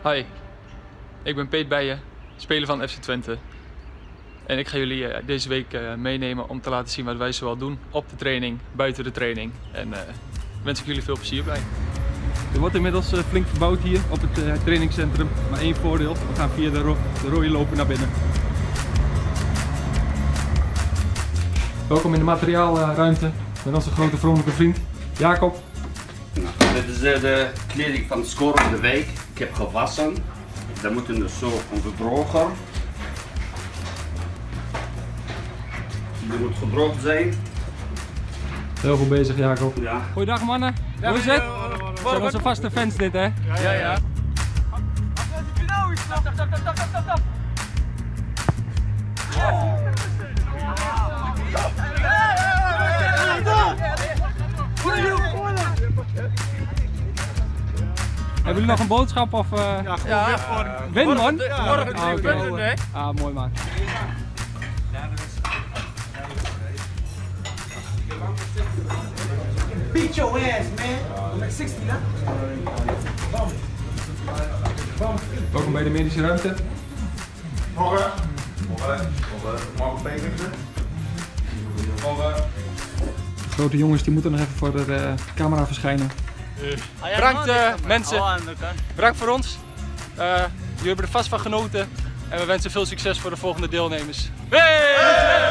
Hi, ik ben Peet Bijen, speler van FC Twente. En ik ga jullie deze week meenemen om te laten zien wat wij zoal doen op de training, buiten de training. En wens ik jullie veel plezier bij. Er wordt inmiddels flink verbouwd hier op het trainingscentrum. Maar één voordeel, we gaan via de rode loper naar binnen. Welkom in de materiaalruimte met onze grote vrolijke vriend Jacob. Nou, dit is de kleding van de scorende week. Ik heb gewassen. Dan moeten dus zo onze droger. Die moet gedroogd zijn. Heel goed bezig, Jacob. Ja. Goeiedag mannen, hoe is het? Zijn onze vaste fans dit, hè? Ja. Hebben jullie nog een boodschap of? Win man? Morgen Oké. Ah, mooi man. Beat your ass, man. I'm like 16, hè? Welkom bij de medische ruimte. Morgen Peter. Morgen. Grote jongens die moeten nog even voor de camera verschijnen. Bedankt mensen, bedankt voor ons. Jullie hebben er vast van genoten en we wensen veel succes voor de volgende deelnemers. Hey!